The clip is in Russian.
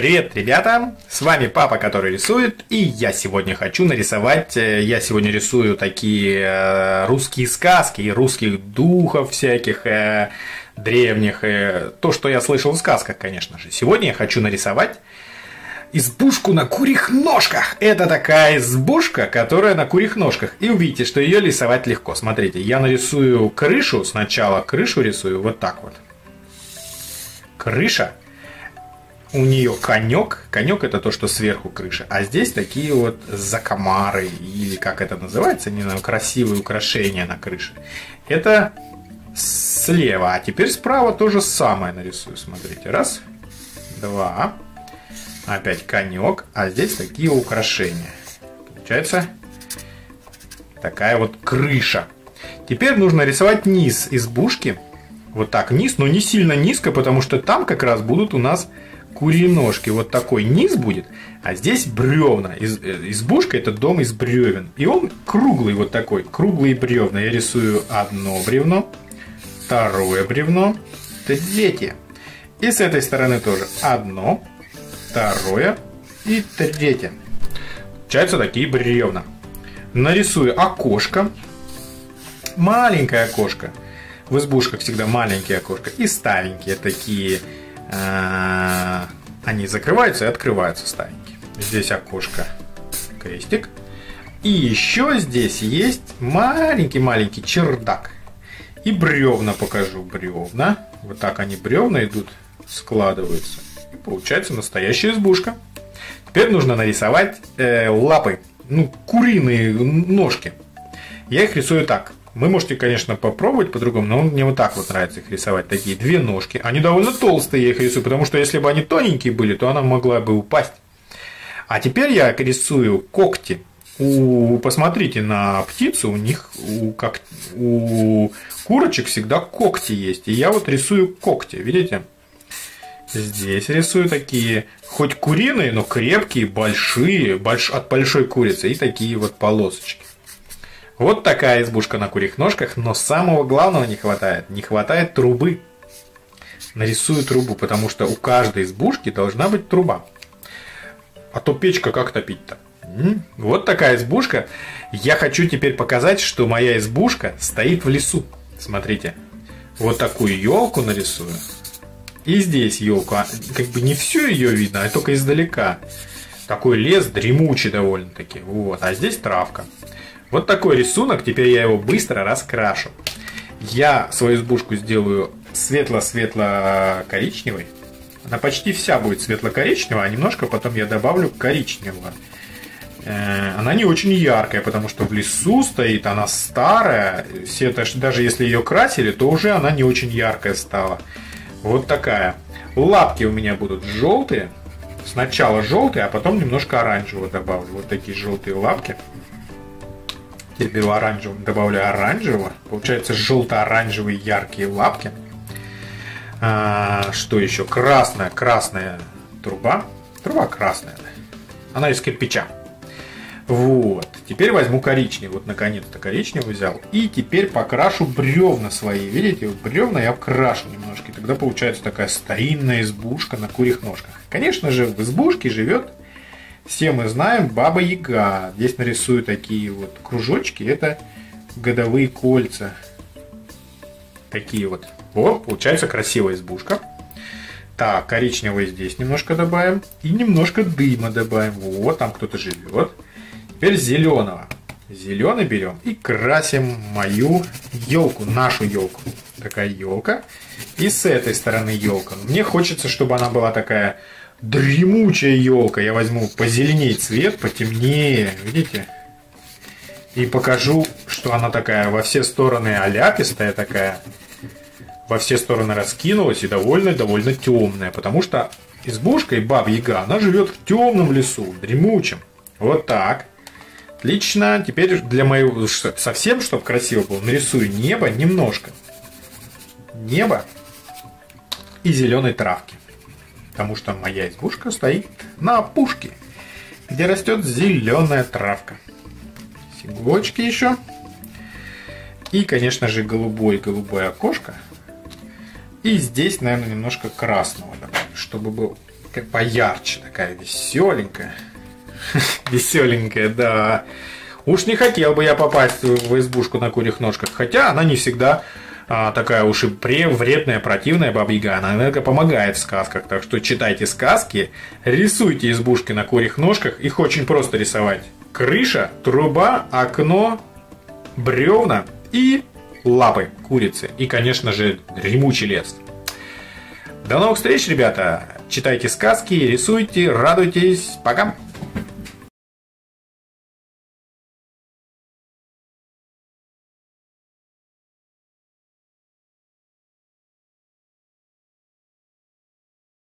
Привет, ребята! С вами папа, который рисует, и я сегодня хочу нарисовать, я сегодня рисую такие русские сказки, русских духов всяких, древних, то, что я слышал в сказках, конечно же. Сегодня я хочу нарисовать избушку на курьих ножках. Это такая избушка, которая на курьих ножках. И увидите, что ее рисовать легко. Смотрите, я нарисую крышу, сначала крышу рисую вот так вот. Крыша. У нее конек. Конек это то, что сверху крыша. А здесь такие вот закомары, или как это называется, не знаю, красивые украшения на крыше. Это слева. А теперь справа то же самое нарисую. Смотрите. Раз, два. Опять конек. А здесь такие украшения. Получается такая вот крыша. Теперь нужно рисовать низ избушки. Вот так низ, но не сильно низко, потому что там как раз будут у нас курьи ножки. Вот такой низ будет, а здесь бревна. Избушка это дом из бревен. И он круглый вот такой, круглые бревна. Я рисую одно бревно, второе бревно, третье. И с этой стороны тоже одно, второе и третье. Получаются такие бревна. Нарисую окошко. Маленькое окошко. В избушках всегда маленькие окошко. И старенькие такие. Они закрываются и открываются старенькие. Здесь окошко, крестик. И еще здесь есть маленький-маленький чердак. И бревна покажу. Бревна. Вот так они бревна идут, складываются. И получается настоящая избушка. Теперь нужно нарисовать лапы. Ну, куриные ножки. Я их рисую так. Вы можете, конечно, попробовать по-другому, но мне вот так вот нравится их рисовать. Такие две ножки. Они довольно толстые, я их рисую, потому что если бы они тоненькие были, то она могла бы упасть. А теперь я рисую когти. Посмотрите на птицу, у них у курочек всегда когти есть. И я вот рисую когти, видите? Здесь рисую такие, хоть куриные, но крепкие, большие, от большой курицы. И такие вот полосочки. Вот такая избушка на курьих ножках, но самого главного не хватает. Не хватает трубы. Нарисую трубу, потому что у каждой избушки должна быть труба. А то печка как топить-то? Вот такая избушка. Я хочу теперь показать, что моя избушка стоит в лесу. Смотрите. Вот такую елку нарисую. И здесь елку. Как бы не всю ее видно, а только издалека. Такой лес дремучий довольно-таки. Вот. А здесь травка. Вот такой рисунок, теперь я его быстро раскрашу. Я свою избушку сделаю светло-светло-коричневой. Она почти вся будет светло-коричневая, а немножко потом я добавлю коричневого. Она не очень яркая, потому что в лесу стоит, она старая. Даже если ее красили, то уже она не очень яркая стала. Вот такая. Лапки у меня будут желтые. Сначала желтые, а потом немножко оранжевого добавлю. Вот такие желтые лапки. Теперь беру оранжевым, добавляю оранжевого. Получается желто-оранжевые яркие лапки. Что еще? Красная труба. Труба красная. Она из кирпича. Вот. Теперь возьму коричневый. Вот наконец-то коричневый взял. И теперь покрашу бревна свои. Видите? Вот бревна я обкрашу немножко. И тогда получается такая старинная избушка на курьих ножках. Конечно же, в избушке живет, все мы знаем, Баба Яга. Здесь нарисую такие вот кружочки. Это годовые кольца. Такие вот. Вот, получается красивая избушка. Так, коричневый здесь немножко добавим. И немножко дыма добавим. Вот, там кто-то живет. Теперь зеленого. Зеленый берем и красим мою елку, нашу елку. Такая елка. И с этой стороны елка. Мне хочется, чтобы она была такая дремучая елка. Я возьму позеленее цвет, потемнее, видите? И покажу, что она такая во все стороны оляпистая такая. Во все стороны раскинулась и довольно темная. Потому что избушка и Баба Яга, она живет в темном лесу, дремучем. Вот так. Отлично. Теперь для моего совсем, чтобы красиво было, нарисую небо немножко. Небо и зеленой травки. Потому что моя избушка стоит на опушке, где растет зеленая травка. С иголочки еще. И, конечно же, голубое окошко. И здесь, наверное, немножко красного добавлю, чтобы был как поярче, такая веселенькая. Веселенькая, да. Уж не хотел бы я попасть в избушку на курьих ножках. Хотя она не всегда такая уж и вредная, противная баба-яга. Она иногда помогает в сказках. Так что читайте сказки, рисуйте избушки на курьих ножках. Их очень просто рисовать. Крыша, труба, окно, бревна и лапы курицы. И, конечно же, дремучий лес. До новых встреч, ребята. Читайте сказки, рисуйте, радуйтесь. Пока.